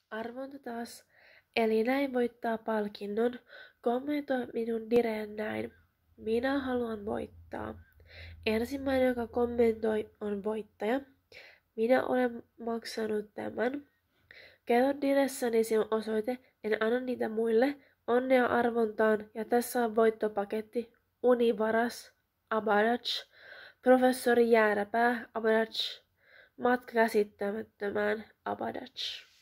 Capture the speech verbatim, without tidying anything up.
Arvonta taas, eli näin voittaa palkinnon, kommentoi minun direen näin. Minä haluan voittaa. Ensimmäinen, joka kommentoi, on voittaja. Minä olen maksanut tämän. Kerro diressäni sinun osoite, en anna niitä muille. Onnea arvontaan ja tässä on voittopaketti. Univaras, Abadac, professori Jääräpää, Abadac, matka käsittämättömään, Abadac.